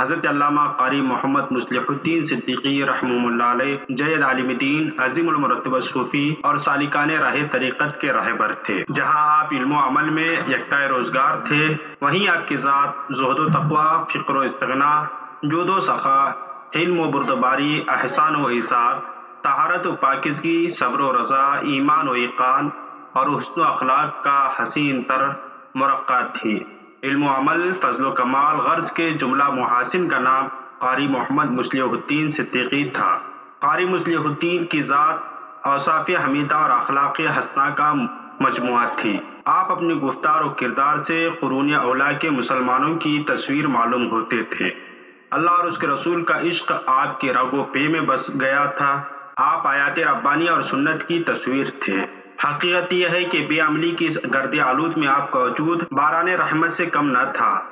हज़रत अल्लामा कारी मोहम्मद मुस्लिहुद्दीन सिद्दीकी रहमतुल्लाह अलैह जयद आलिमुद्दीन अज़ीमुल मुरत्तब सूफ़ी और सालिकाने राहे तरीक़त के रहबर थे। जहाँ आप इल्म व अमल में यकता रोज़गार थे, वहीं आपकी ज़ात ज़ुहद व तक़वा, फ़िक्र व इस्तिग़ना, जुद व सख़ा, इल्म व बुर्दबारी, एहसान व इसार, तहारत व पाकीज़गी, सब्र व रज़ा, ईमान व ईक़ान और हुस्न व अख़लाक़ का हसीन तर मुरक्का थी। इल्म व अमल, फ़ज़्ल व कमाल, ग़र्ज़ के जुमला मुहासिन का नाम कारी मोहम्मद मुस्लिहुद्दीन सिद्दीकी था। कारी मुस्लिहुद्दीन की ज़ात औसाफ़ हमीदा और अख़लाक़ हसना का मजमुआ थी। आप अपनी गुफ्तार और किरदार से क़ुरून औला के मुसलमानों की तस्वीर मालूम होते थे। अल्लाह और उसके रसूल का इश्क आपके रगो पे में बस गया था। आप आयात रब्बानी और सुन्नत की तस्वीर थे। हकीकत यह है कि बेअमली की इस गर्द आलूद में आपका वजूद बाराने रहमत से कम न था।